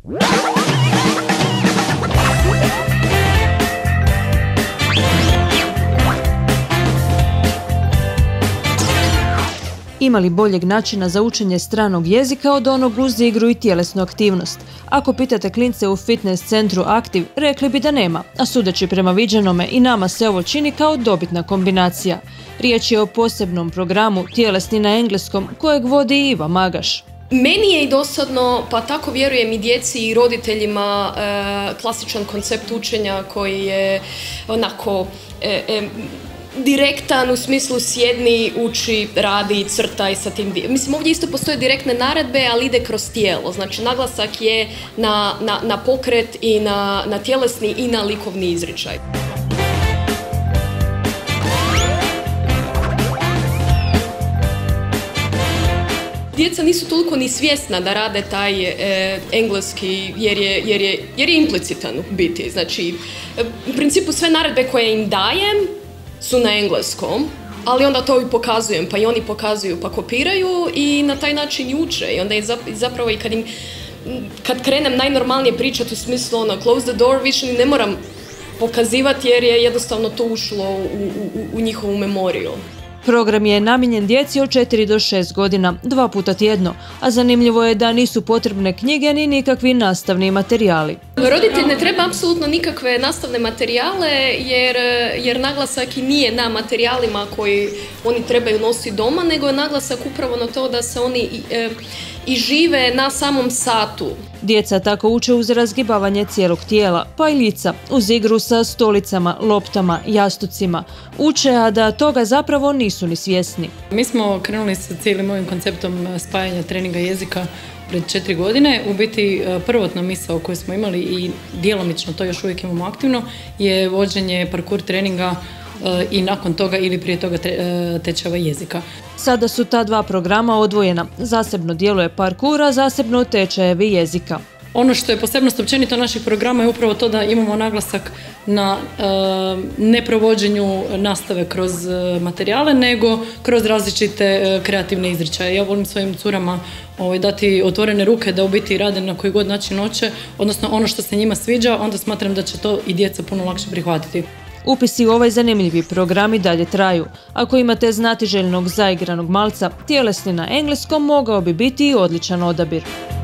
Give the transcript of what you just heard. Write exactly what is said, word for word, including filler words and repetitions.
Ima li boljeg načina za učenje stranog jezika od onog uz igru i tjelesnu aktivnost? Ako pitate klince u fitness centru Aktiv, rekli bi da nema, a sudeći prema viđenome i nama se ovo čini kao dobitna kombinacija. Riječ je o posebnom programu Tjelesni na engleskom kojeg vodi Iva Magaš. Meni je i dosadno, pa tako vjerujem i djeci i roditeljima, e, klasičan koncept učenja koji je onako e, e, direktan u smislu sjedni, uči, radi, crtaj sa tim. Mislim, ovdje isto postoje direktne naredbe, ali ide kroz tijelo. Znači, naglasak je na, na, na pokret i na, na tjelesni i na likovni izričaj. Djeca nisu toliko ni svjesna da rade taj e, engleski jer je, jer, je, jer je implicitan u biti. Znači, u principu sve naredbe koje im dajem su na engleskom, ali onda to i pokazujem, pa i oni pokazuju, pa kopiraju i na taj način i uče. I onda je zapravo i kad im, kad krenem najnormalnije pričati u smislu ono, close the door, više ni ne moram pokazivati jer je jednostavno to ušlo u, u, u njihovu memoriju. Program je namijenjen djeci od četiri do šest godina, dva puta tjedno, a zanimljivo je da nisu potrebne knjige ni nikakvi nastavni materijali. Roditelj ne treba apsolutno nikakve nastavne materijale jer, jer naglasak i nije na materijalima koji oni trebaju nositi doma, nego je naglasak upravo na to da se oni i, e, i žive na samom satu. Djeca tako uče uz razgibavanje cijelog tijela, pa i lica, uz igru sa stolicama, loptama, jastucima. Uče, a da toga zapravo nisu ni svjesni. Mi smo krenuli sa cijelim ovim konceptom spajanja treninga jezika pred četiri godine. U biti prvotna misao koju smo imali i djelomično to još uvijek imamo aktivno je vođenje parkour treninga i nakon toga ili prije toga tečajeva jezika. Sada su ta dva programa odvojena. Zasebno djeluje parkour, a zasebno tečajevi jezika. Ono što je posebnost općenito naših programa je upravo to da imamo naglasak na e, neprovođenju nastave kroz e, materijale, nego kroz različite e, kreativne izričaje. Ja volim svojim curama ovaj, dati otvorene ruke da u biti rade na koji god način hoće, odnosno ono što se njima sviđa, onda smatram da će to i djeca puno lakše prihvatiti. Upisi u ovaj zanimljivi program i dalje traju. Ako imate znatiželjnog zaigranog malca, Tjelesni na engleskom mogao bi biti i odličan odabir.